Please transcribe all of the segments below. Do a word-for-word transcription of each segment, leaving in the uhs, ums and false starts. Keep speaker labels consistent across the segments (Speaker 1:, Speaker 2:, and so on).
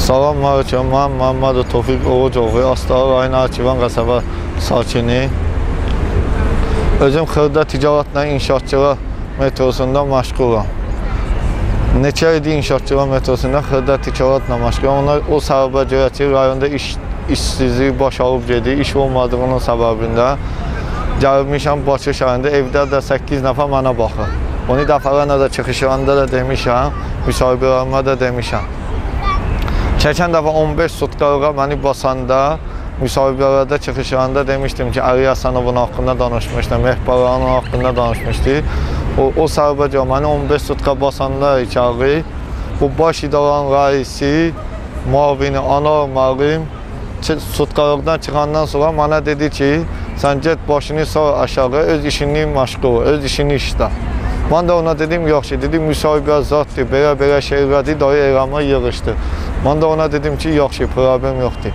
Speaker 1: Salam aleyküm, mən Məmmədov Tofiq Oğucoğlu, Astara rayon Akıvan qəsəbə sakini. Özüm xırda ticarətlə inşaatçılıq metrosunda məşğulam. Neçə idi inşaatçılıq metrosunda xırda ticarətlə məşğulam. Onlar o səbəbə görə ki, rayonda iş, işsizlik başalıb gedir, iş olmadığının səbəbində gəlmişəm Bakı şəhərində, evdə də səkkiz nəfər mənə baxır. Onu dəfələrlə də çıxışlarında da demişəm, müsahibələrimə də demişəm. Keçən dəfə on beş sutkalığa məni basanda, müsahibələrdə çıxışlarında demişdim ki, Əli Həsənovun haqqında danışmışdım, Mehbaranın haqqında danışmışdı. O, o səbəbə məni on beş sutka basanda içəri, bu baş idaranın rəisi, müavini, anar müəllim sutkalıqdan çıxandan sonra mənə dedi ki, sən get başını sağ aşağı, öz işini məşğul, öz işini işlə. Mən də ona dedim, yox ki, dedim, müsahibə zaddır, belə-belə şeylədir, dayı eramı yığışdı. Mən də ona dedim ki, yox ki, problem yoxdur.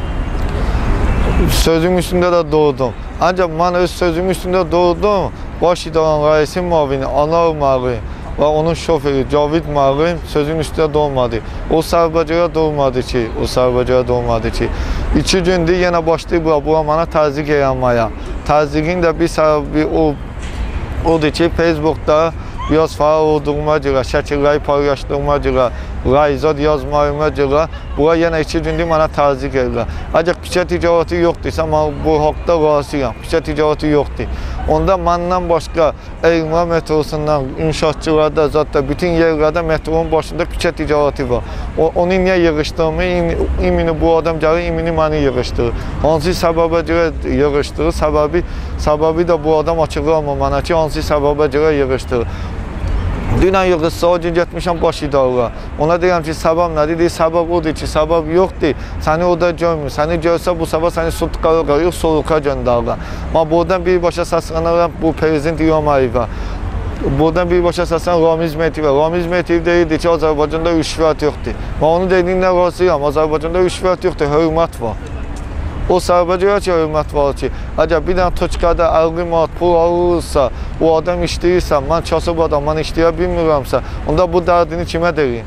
Speaker 1: Sözüm üstündə də doğdum. Ancaq mən öz sözüm üstündə doğdum, baş idaranın rəisi müavini, anar müəllim və onun şoförü Cavid müəllim sözün üstündə doğmadı. O səbəbə görə doğmadı ki, o səbəbə görə doğmadı ki, iki gündür yenə başlayıb bura mənə təzyiq eləməyə. Təzyiqin də bir səbəbi o odur ki, Facebookda biraz faal olduğuma görə, şəkilləri paylaşdığıma görə, rayzad yazmayıma görə, bura yenə iki gündür mənə təzyiq edirlər. Ancaq küçə ticarəti yoxdursa, mən bu haqda razıyam, küçə ticarəti yoxdur. Onda məndən başqa Elmə metrosundan, inşaatçılarda, zaten bütün yerlərdə metronun başında küçə ticarəti var. O, onu niyə yığışdığımı, imini bu adam gəlir, imini məni yığışdırır. Hansı səbəbə görə yığışdırır, səbəbi, səbəbi də bu adam açıqlamır mənə ki, hansı səbəbə görə yığışdırır. Dünən yığışsa, o gün getmişəm baş idarəyə. Ona deyirəm ki, səbəb nədir? Deyir, səbəb odur ki, səbəb yoxdur. Səni orada görmür. Səni görsə bu səbəb səni sutkalı qalır, soğuqa göndərirlər. Mən buradan birbaşa səslənirəm bu prezident İlham Əliyevə. Buradan birbaşa səslənirəm Ramiz Mehdievə. Ramiz Mehdiyev deyirdi ki, Azərbaycanda rüşvət yoxdur. Mən onun dediyinə razıyam. Azərbaycanda rüşvət yoxdur, hörmət var. O səbəbə görə ki, hörmət var ki, əgər bir dənə toçkada əlli manat pul alırsa, o adam işləyirsə, mən kasıb adam, mən işləyə bilmirəmsə, onda bu dərdini kimə deyim?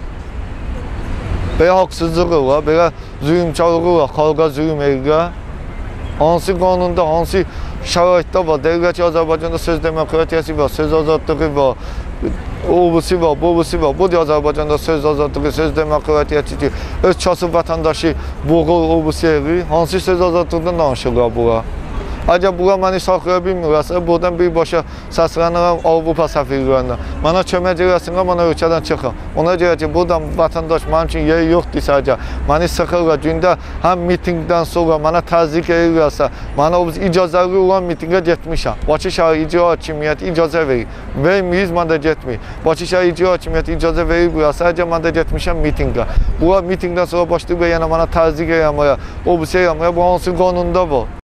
Speaker 1: Belə haqsızlığı var, belə zülümkarlığı var, xalqa zülüm edirlər. Hansı qanunda, hansı şəraitdə var, deyirlər ki, Azərbaycanda söz demokratiyası var, söz azadlığı var, obusi var, bobusi var. Bu da Azərbaycanda söz azadlığı, söz demokratiyası ki, öz kasıb vətəndaşı boğul, obusi edir. Hansı söz azadlığından danışırlar bura? Əgər bura məni saxlaya bilmirlərsə, buradan birbaşa səslənirəm Avropa səfirlərinə. Mənə kömək eləsinlər, mənə ölkədən çıxım. Ona görə ki, buradan vətəndaş mənim üçün yeri yoxdursa, əgər məni sıxırlar, gündə həm mitingdən sonra mənə təzyiq edirlərsə, mənə icazəli olan mitingə getmişəm. Bakı şəhər icra hakimiyyəti icazə verir. Vermiyiz, mən də getməyim. Bakı şəhər icra hakimiyyəti icazə verirlərsə, əgər mən də getmişəm mitingə. Bura mitingdən sonra başlayıb yenə mənə təzyiq eləməyə, obüsə eləməyə, bu hansı qanunda var?